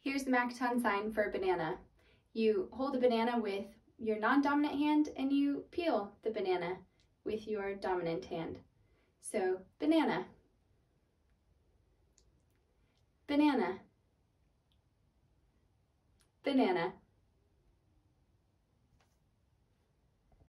Here's the Makaton sign for a banana. You hold a banana with your non-dominant hand and you peel the banana with your dominant hand. So, banana, banana, banana.